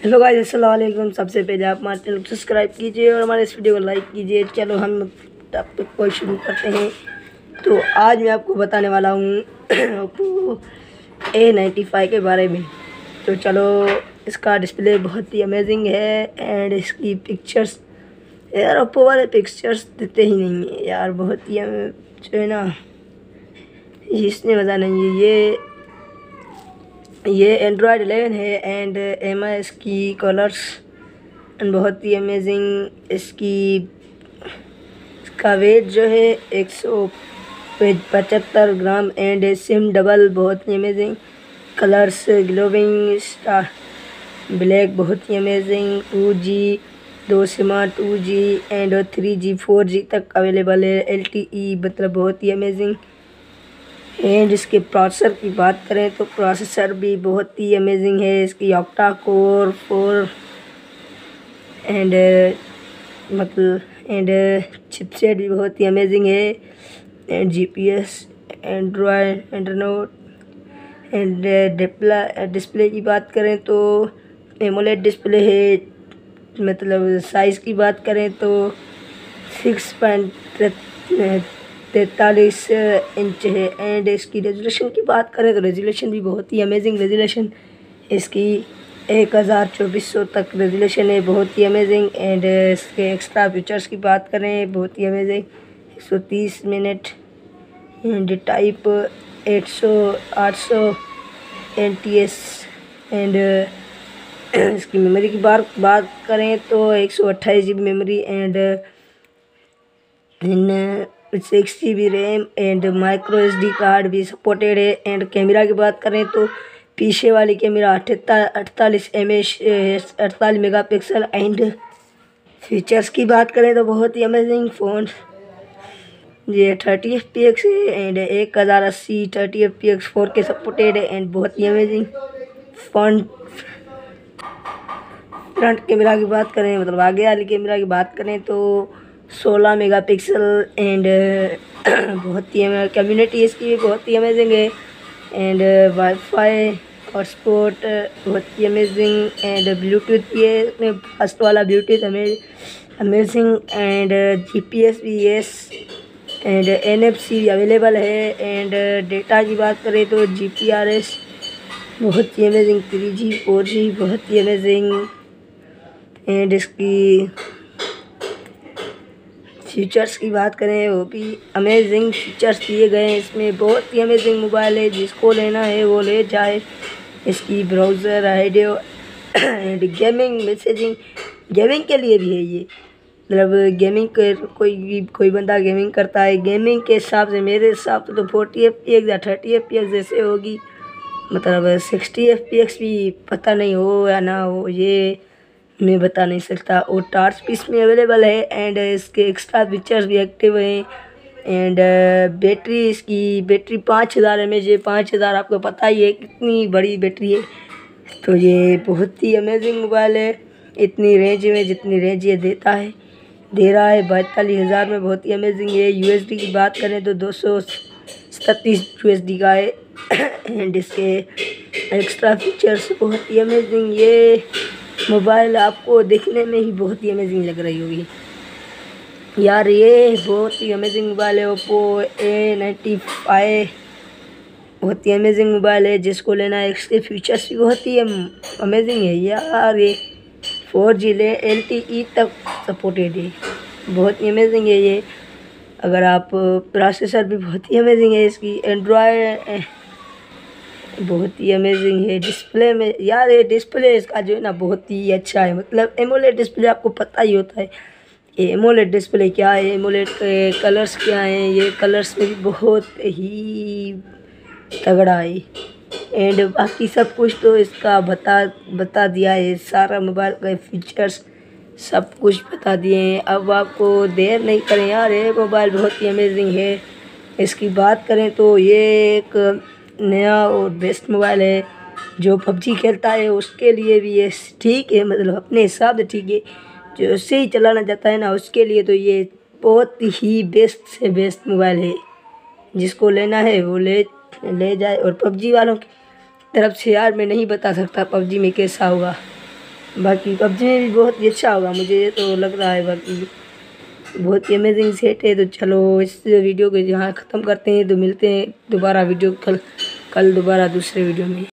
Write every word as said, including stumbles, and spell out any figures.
Hello guys, अस्सलाम वालेकुम। सबसे पहले आप हमारे चैनल को सब्सक्राइब कीजिए और हमारे इस वीडियो को लाइक कीजिए। चलो हम टॉपिक को शुरू करते हैं। तो आज मैं आपको बताने वाला हूँ ओप्पो ए नाइन्टी फाइव के बारे में। तो चलो, इसका डिस्प्ले बहुत ही अमेजिंग है एंड इसकी पिक्चर्स, यार ओप्पो वाले पिक्चर्स देते ही नहीं है यार, बहुत ही जो है ना, इसने मज़ा नहीं है। ये ये एंड्रॉयड इलेवन है एंड एम आई इसकी कलर्स एंड बहुत ही अमेजिंग। इसकी इसका वेट जो है एक सौ पचहत्तर ग्राम एंड सिम डबल, बहुत ही amazing. Colours glowing star black, बहुत ही अमेजिंग। टू जी दो सिमा two G and three G four G तक अवेलेबल है। एल टी ई मतलब बहुत ही अमेजिंग। एंड इसके प्रोसेसर की बात करें तो प्रोसेसर भी बहुत ही अमेजिंग है। इसकी ऑक्टा कोर फोर एंड मतलब एंड चिपसेट भी बहुत ही अमेजिंग है। एंड जीपीएस, एंड्रॉयड, एंड्रोनोट एंड डिस्प्ले डिस्प्ले की बात करें तो एमोलेड डिस्प्ले है। मतलब साइज़ की बात करें तो सिक्स पॉइंट तैंतालीस इंच है। एंड इसकी रेजोल्यूशन की बात करें तो रेजोल्यूशन भी बहुत ही अमेजिंग रेजोल्यूशन इसकी एक हज़ार चौबीस सौ तक रेजोल्यूशन है, बहुत ही अमेजिंग। एंड इसके एक्स्ट्रा फीचर्स की बात करें, बहुत ही अमेजिंग। एक सौ तीस मिनट एंड टाइप आठ सौ आठ सौ एन टी एस। एंड इसकी मेमोरी की बार बात करें तो एक सौ अट्ठाईस G B memory and in six G B RAM and micro S D card भी सपोर्टेड है। एंड कैमरा की बात करें तो पीछे वाली कैमरा अड़तालीस एम एच अड़तालीस मेगा पिक्सल। एंड फीचर्स की बात करें तो बहुत ही अमेजिंग फ़ोन, ये थर्टी एफ पी एक्स है एंड एक हज़ार अस्सी thirty F P X four K supported है एंड बहुत ही अमेजिंग। फ्रंट फ्रंट कैमरा की बात करें, मतलब आगे वाली कैमरा की बात करें तो सोलह मेगापिक्सल एंड बहुत ही कम्युनिटी इसकी भी बहुत ही अमेजिंग है। एंड वाईफाई हॉटस्पॉट बहुत ही अमेजिंग एंड ब्लूटूथ भी है इसमें, फास्ट वाला ब्लूटूथ अमेजिंग। एंड जीपीएस भी यस एंड एनएफसी भी अवेलेबल है। एंड डेटा की बात करें तो जीपीआरएस बहुत ही amazing, three G four G बहुत ही अमेजिंग। एंड इसकी फीचर्स की बात करें वो भी अमेजिंग फीचर्स दिए गए हैं इसमें, बहुत ही अमेजिंग मोबाइल है। जिसको लेना है वो ले जाए। इसकी browser, audio and gaming, messaging, gaming के लिए भी है ये। मतलब गेमिंग के कोई कोई बंदा गेमिंग करता है, गेमिंग के हिसाब से मेरे हिसाब से तो फोर्टी एफ पी एक्स या थर्टी एफ पी एक्स जैसे होगी। मतलब सिक्सटी एफ पी एक्स भी पता नहीं हो या ना हो, ये मैं बता नहीं सकता। और टार्च भी इसमें अवेलेबल है एंड इसके एक्स्ट्रा फीचर्स भी एक्टिव हैं। एंड बैटरी, इसकी बैटरी पाँच हज़ार एम एच है। पाँच हज़ार आपको पता ही है कितनी बड़ी बैटरी है। तो ये बहुत ही अमेजिंग मोबाइल है, इतनी रेंज में जितनी रेंज ये देता है दे रहा है बैतालीस हज़ार में, बहुत ही अमेजिंग है। यूएसडी की बात करें तो दो सौ सैंतीस यूएसडी का है एंड इसके एक्स्ट्रा फीचर्स बहुत ही अमेजिंग। ये मोबाइल आपको देखने में ही बहुत ही अमेजिंग लग रही होगी यार, ये बहुत ही अमेजिंग मोबाइल है। ओप्पो ए नाइन्टी फाइव बहुत ही अमेजिंग मोबाइल है, जिसको लेना है। इसके फीचर्स भी बहुत ही अमेजिंग है यार। ये फोर जी ले एल टी ई तक सपोर्टेड है, बहुत ही अमेजिंग है ये। अगर आप प्रोसेसर भी बहुत ही अमेजिंग है इसकी। एंड्रॉयड बहुत ही अमेजिंग है। डिस्प्ले में यार, ये डिस्प्ले इसका जो है ना बहुत ही अच्छा है। मतलब एमोलेड डिस्प्ले आपको पता ही होता है ये एमोलेड डिस्प्ले क्या है, एमोलेड के कलर्स क्या हैं। ये कलर्स में भी बहुत ही तगड़ा है। एंड बाकी सब कुछ तो इसका बता बता दिया है, सारा मोबाइल का फीचर्स सब कुछ बता दिए हैं। अब आपको देर नहीं करें यार, ये मोबाइल बहुत ही अमेजिंग है। इसकी बात करें तो ये एक नया और बेस्ट मोबाइल है। जो पबजी खेलता है उसके लिए भी ये ठीक है, मतलब अपने हिसाब से ठीक है। जो उससे ही चलाना चाहता है ना, उसके लिए तो ये बहुत ही बेस्ट से बेस्ट मोबाइल है। जिसको लेना है वो ले ले जाए। और पबजी वालों की तरफ से यार मैं नहीं बता सकता पबजी में कैसा होगा, बाकी पबजी में भी बहुत ही अच्छा होगा, मुझे तो लग रहा है। बाकी बहुत ही अमेजिंग सेट है। तो चलो इस वीडियो को यहाँ ख़त्म करते हैं, तो मिलते हैं दोबारा वीडियो कल कल दोबारा दूसरे वीडियो में।